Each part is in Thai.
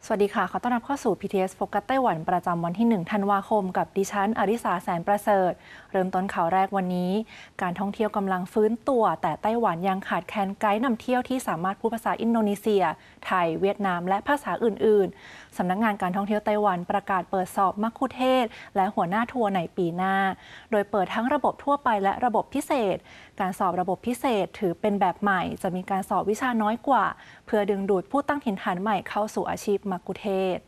สวัสดีค่ะขอต้อนรับเข้าสู่ PTS โฟกัสไต้หวันประจำวันที่ 1 ธันวาคมกับดิฉันอริสาแสนประเสริฐเริ่มต้นข่าวแรกวันนี้การท่องเที่ยวกำลังฟื้นตัวแต่ไต้หวันยังขาดแคลนไกด์นำเที่ยวที่สามารถพูดภาษาอินโดนีเซียไทยเวียดนามและภาษาอื่นๆสำนักงานการท่องเที่ยวไต้หวันประกาศเปิดสอบมัคคุเทศก์และหัวหน้าทัวร์ในปีหน้าโดยเปิดทั้งระบบทั่วไปและระบบพิเศษการสอบระบบพิเศษถือเป็นแบบใหม่จะมีการสอบวิชาน้อยกว่าเพื่อดึงดูดผู้ตั้งถิ่นฐานใหม่เข้าสู่อาชีพมัคคุเทศก์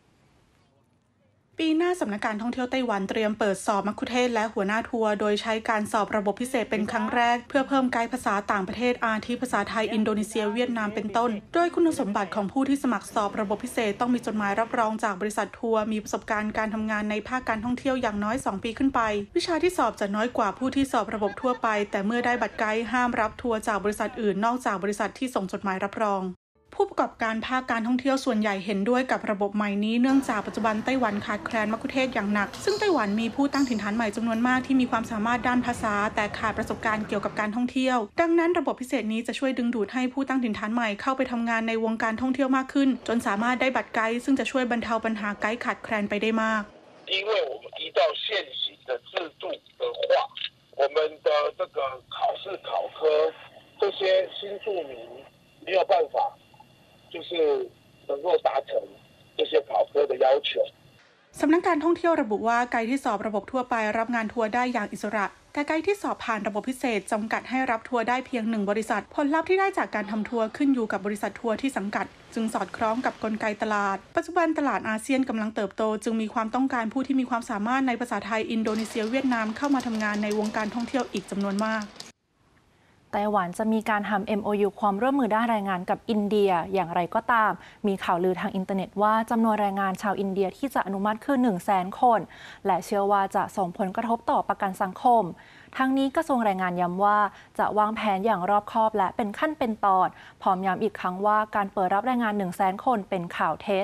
ปีหน้าสำนักการท่องเที่ยวไต้หวันเตรียมเปิดสอบมัคคุเทศก์และหัวหน้าทัวร์โดยใช้การสอบระบบพิเศษเป็นครั้งแรกเพื่อเพิ่มไกด์ภาษาต่างประเทศอาทิภาษาไทยอินโดนีเซียเวียดนามเป็นต้นโดยคุณสมบัติของผู้ที่สมัครสอบระบบพิเศษต้องมีจดหมายรับรองจากบริษัททัวร์มีประสบการณ์การทำงานในภาคการท่องเที่ยวอย่างน้อย2 ปีขึ้นไปวิชาที่สอบจะน้อยกว่าผู้ที่สอบระบบทั่วไปแต่เมื่อได้บัตรไกด์ห้ามรับทัวร์จากบริษัทอื่นนอกจากบริษัทที่ส่งจดหมายรับรองผู้ประกอบการภาคการท่องเที่ยวส่วนใหญ่เห็นด้วยกับระบบใหม่นี้เนื่องจากปัจจุบันไต้หวันขาดแคลนมัคคุเทศก์อย่างหนักซึ่งไต้หวันมีผู้ตั้งถิ่นฐานใหม่จำนวนมากที่มีความสามารถด้านภาษาแต่ขาดประสบการณ์เกี่ยวกับการท่องเที่ยวดังนั้นระบบพิเศษนี้จะช่วยดึงดูดให้ผู้ตั้งถิ่นฐานใหม่เข้าไปทำงานในวงการท่องเที่ยวมากขึ้นจนสามารถได้บัตรไกด์ซึ่งจะช่วยบรรเทาปัญหาไกด์ขาดแคลนไปได้มาก因为我们依照现行的制度的话，我们的这个考试考科这些新住民没有办法就是能够达成这些考科的要求สำนักการท่องเที่ยวระบุว่าไกด์ที่สอบระบบทั่วไปรับงานทัวร์ได้อย่างอิสระแต่ไกด์ที่สอบผ่านระบบพิเศษจำกัดให้รับทัวร์ได้เพียง1 บริษัทผลลัพธ์ที่ได้จากการทำทัวร์ขึ้นอยู่กับบริษัททัวร์ที่สังกัดจึงสอดคล้องกับกลไกตลาดปัจจุบันตลาดอาเซียนกำลังเติบโตจึงมีความต้องการผู้ที่มีความสามารถในภาษาไทยอินโดนีเซียเวียดนามเข้ามาทำงานในวงการท่องเที่ยวอีกจำนวนมากไต้หวันจะมีการทำ MOU ความร่วมมือด้านแรงงานกับอินเดียอย่างไรก็ตามมีข่าวลือทางอินเทอร์เน็ตว่าจำนวนแรงงานชาวอินเดียที่จะอนุมัติคือ 100,000 คนและเชื่อว่าจะส่งผลกระทบต่อประกันสังคมทั้งนี้กระทรวงแรงงานย้ำว่าจะวางแผนอย่างรอบคอบและเป็นขั้นเป็นตอนพร้อมย้ำอีกครั้งว่าการเปิดรับแรงงาน 100,000 คนเป็นข่าวเท็จ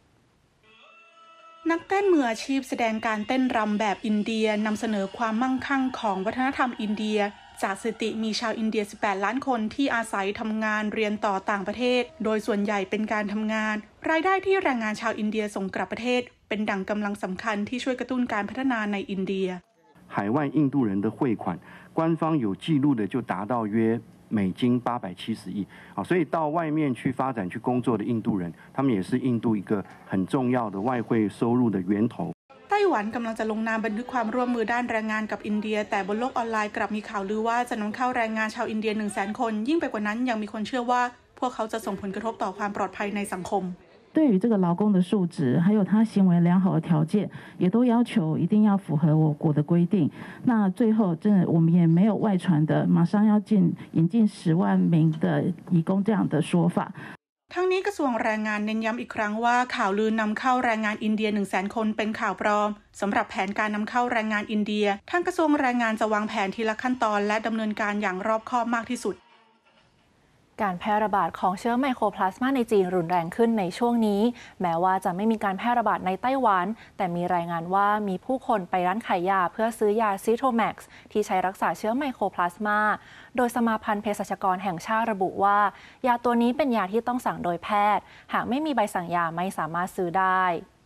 นักเต้นมืออาชีพแสดงการเต้นรำแบบอินเดียนำเสนอความมั่งคั่งของวัฒนธรรมอินเดียจากสถิติมีชาวอินเดีย18 ล้านคนที่อาศัยทำงานเรียนต่อต่างประเทศโดยส่วนใหญ่เป็นการทำงานรายได้ที่แรงงานชาวอินเดียส่งกลับประเทศเป็นดั่งกำลังสำคัญที่ช่วยกระตุ้นการพัฒนาในอินเดีย海外印度人的汇款官方有记录的就达到约美金870亿所以到外面去发展去工作的印度人他们也是印度一个很重要的外汇收入的源头ไต้หวันกำลังจะลงนามบันทึกความร่วมมือด้านแรงงานกับอินเดียแต่บนโลกออนไลน์กลับมีข่าวลือว่าจะนำเข้าแรงงานชาวอินเดีย 100,000 คนยิ่งไปกว่านั้นยังมีคนเชื่อว่าพวกเขาจะส่งผลกระทบต่อความปลอดภัยในสังคม对于这个劳工的素质还有他行为良好的条件也都要求一定要符合我国的规定那最后真的我们也没有外传的马上要引进10万名的移工这样的说法ทั้งนี้กระทรวงแรงงานเน้นย้ำอีกครั้งว่าข่าวลือนำเข้าแรงงานอินเดีย 100,000 คนเป็นข่าวปลอมสำหรับแผนการนำเข้าแรงงานอินเดียทางกระทรวงแรงงานจะวางแผนทีละขั้นตอนและดำเนินการอย่างรอบคอบมากที่สุดการแพร่ระบาดของเชื้อไมโครพลาสมาในจีนรุนแรงขึ้นในช่วงนี้แม้ว่าจะไม่มีการแพร่ระบาดในไต้หวันแต่มีรายงานว่ามีผู้คนไปร้านขายยาเพื่อซื้อยาซิโทรแม็กซ์ที่ใช้รักษาเชื้อไมโครพลาสมาโดยสมาพันธ์เภสัชกรแห่งชาติระบุว่ายาตัวนี้เป็นยาที่ต้องสั่งโดยแพทย์หากไม่มีใบสั่งยาไม่สามารถซื้อได้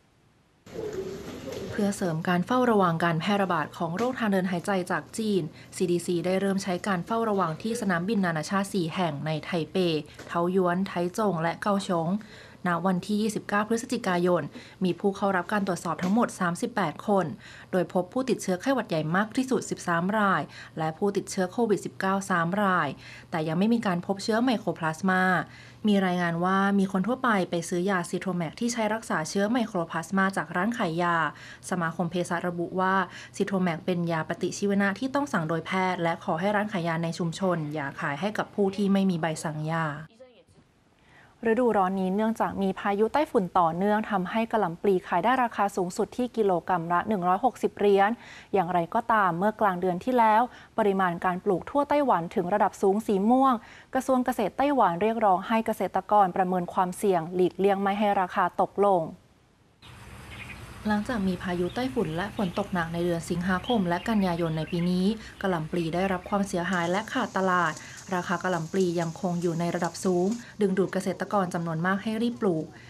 เพื่อเสริมการเฝ้าระวังการแพร่ระบาดของโรคทางเดินหายใจจากจีน CDC ได้เริ่มใช้การเฝ้าระวังที่สนามบินนานาชาติ4 แห่งในไทเปเทาหยวนไทจงและเกาฉงณวันที่ 29 พฤศจิกายนมีผู้เข้ารับการตรวจสอบทั้งหมด 38 คน โดยพบผู้ติดเชื้อไข้หวัดใหญ่มากที่สุด 13 รายและผู้ติดเชื้อโควิด -19 3 รายแต่ยังไม่มีการพบเชื้อไมโครพลาสมามีรายงานว่ามีคนทั่วไปซื้อยาซิโทรแม็กที่ใช้รักษาเชื้อไมโครพลาสมาจากร้านขายยาสมาคมเภสัชระบุว่าซิโทรแม็กเป็นยาปฏิชีวนะที่ต้องสั่งโดยแพทย์และขอให้ร้านขายยาในชุมชนอย่าขายให้กับผู้ที่ไม่มีใบสั่งยาฤดูร้อนนี้เนื่องจากมีพายุไต้ฝุ่นต่อเนื่องทำให้กะหล่ำปลีขายได้ราคาสูงสุดที่กิโลกรัมละ160 เหรียญอย่างไรก็ตามเมื่อกลางเดือนที่แล้วปริมาณการปลูกทั่วไต้หวันถึงระดับสูงสีม่วงกระทรวงเกษตรไต้หวันเรียกร้องให้เกษตรกรประเมินความเสี่ยงหลีกเลี่ยงไม่ให้ราคาตกลง หลังจากมีพายุไต้ฝุ่นและฝนตกหนักในเดือนสิงหาคมและกันยายนในปีนี้กะหล่ำปลีได้รับความเสียหายและขาดตลาดราคากะหล่ำปลียังคงอยู่ในระดับสูงดึงดูดเกษตรกรจำนวนมากให้รีบปลูก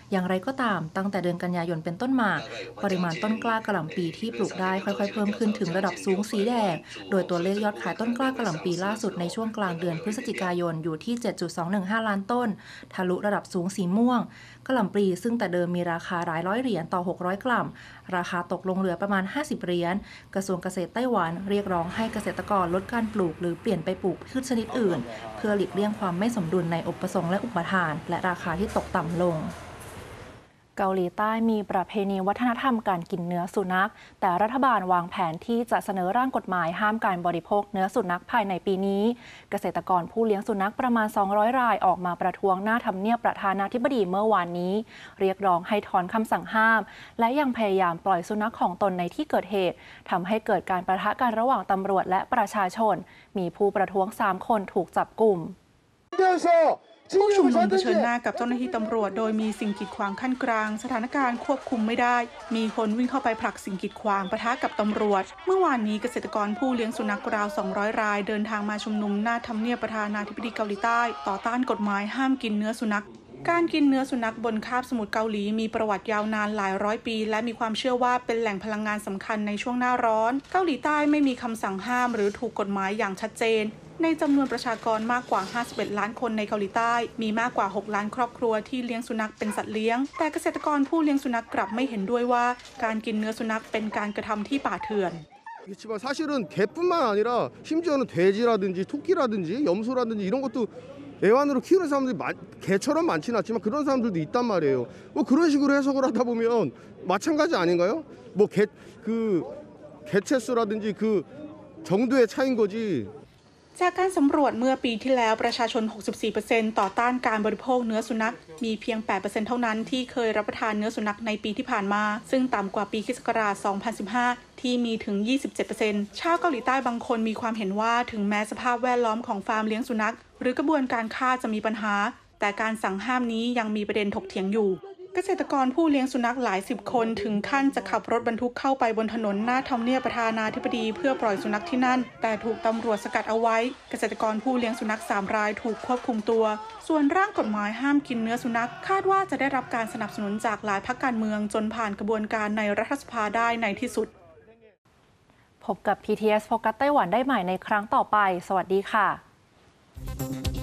อย่างไรก็ตามตั้งแต่เดือนกันยายนเป็นต้นมาปริมาณต้นกล้ากะหล่ำปีที่ปลูกได้ค่อยๆเพิ่มขึ้นถึงระดับสูงสีแดงโดยตัวเลขยอดขายต้นกล้ากะหล่ำปีล่าสุดในช่วงกลางเดือนพฤศจิกายนอยู่ที่ 7.215 ล้านต้นทะลุระดับสูงสีม่วงกะหล่ำปลีซึ่งแต่เดิมมีราคาหลายร้อยเหรียญต่อ600กรัมราคาตกลงเหลือประมาณ50เหรียญกระทรวงเกษตรไต้หวันเรียกร้องให้เกษตรกรลดการปลูกหรือเปลี่ยนไปปลูกพืชชนิดอื่นเพื่อหลีกเลี่ยงความไม่สมดุลในอุปสงค์และอุปทานและราคาที่ตกต่ำลงเกาหลีใต้มีประเพณีวัฒนธรรมการกินเนื้อสุนัขแต่รัฐบาลวางแผนที่จะเสนอร่างกฎหมายห้ามการบริโภคเนื้อสุนัขภายในปีนี้เกษตรกรผู้เลี้ยงสุนัขประมาณ200รายออกมาประท้วงหน้าทำเนียบประธานาธิบดีเมื่อวานนี้เรียกร้องให้ถอนคำสั่งห้ามและยังพยายามปล่อยสุนัขของตนในที่เกิดเหตุทำให้เกิดการปะทะกันระหว่างตำรวจและประชาชนมีผู้ประท้วง3คนถูกจับกุมผู้ชุมนุมเผชิญหน้ากับเจ้าหน้าที่ตำรวจโดยมีสิ่งกีดขวางขั้นกลางสถานการณ์ควบคุมไม่ได้มีคนวิ่งเข้าไปผลักสิ่งกีดขวางปะทะกับตำรวจเมื่อวานนี้เกษตรกรผู้เลี้ยงสุนัขราว200รายเดินทางมาชุมนุมหน้าทำเนียบประธานาธิบดีเกาหลีใต้ต่อต้านกฎหมายห้ามกินเนื้อสุนัขการกินเนื้อสุนัขบนคาบสมุทรเกาหลีมีประวัติยาวนานหลายร้อยปีและมีความเชื่อว่าเป็นแหล่งพลังงานสำคัญในช่วงหน้าร้อนเกาหลีใต้ไม่มีคำสั่งห้ามหรือถูกกฎหมายอย่างชัดเจนในจำนวนประชากรมากกว่า51ล้านคนในเกาหลีใต้มีมากกว่า6ล้านครอบครัวที่เลี้ยงสุนัขเป็นสัตว์เลี้ยงแต่เกษตรกรผู้เลี้ยงสุนัขกลับไม่เห็นด้วยว่าการกินเนื้อสุนัขเป็นการกระทำที่ป่าเถื่อน 그렇지만 사실은 개뿐만 아니라 심지어는 돼지라든지 토끼라든지 염소라든지 이런 것도 애완으로 키우는 사람들이 개처럼 많지는 않지만 그런 사람들도 있단 말이에요. 뭐 그런 식으로 해석을 하다 보면 마찬가지 아닌가요? 뭐 개체수라든지 그 정도의 차이인 거지. จากการสำรวจเมื่อปีที่แล้วประชาชน 64% ต่อต้านการบริโภคเนื้อสุนัขมีเพียง 8% เท่านั้นที่เคยรับประทานเนื้อสุนัขในปีที่ผ่านมาซึ่งต่ำกว่าปีค.ศ. 2015 ที่มีถึง 27% ชาวเกาหลีใต้บางคนมีความเห็นว่าถึงแม้สภาพแวดล้อมของฟาร์มเลี้ยงสุนัขหรือกระบวนการฆ่าจะมีปัญหาแต่การสั่งห้ามนี้ยังมีประเด็นถกเถียงอยู่เกษตรกรผู้เลี้ยงสุนัขหลายสิบคนถึงขั้นจะขับรถบรรทุกเข้าไปบนถนนหน้าทำเนียบประธานาธิบดีเพื่อปล่อยสุนัขที่นั่นแต่ถูกตำรวจสกัดเอาไว้เกษตรกรผู้เลี้ยงสุนัข3รายถูกควบคุมตัวส่วนร่างกฎหมายห้ามกินเนื้อสุนัขคาดว่าจะได้รับการสนับสนุนจากหลายพรรคการเมืองจนผ่านกระบวนการในรัฐสภาได้ในที่สุดพบกับ PTS โฟกัสไต้หวันได้ใหม่ในครั้งต่อไปสวัสดีค่ะ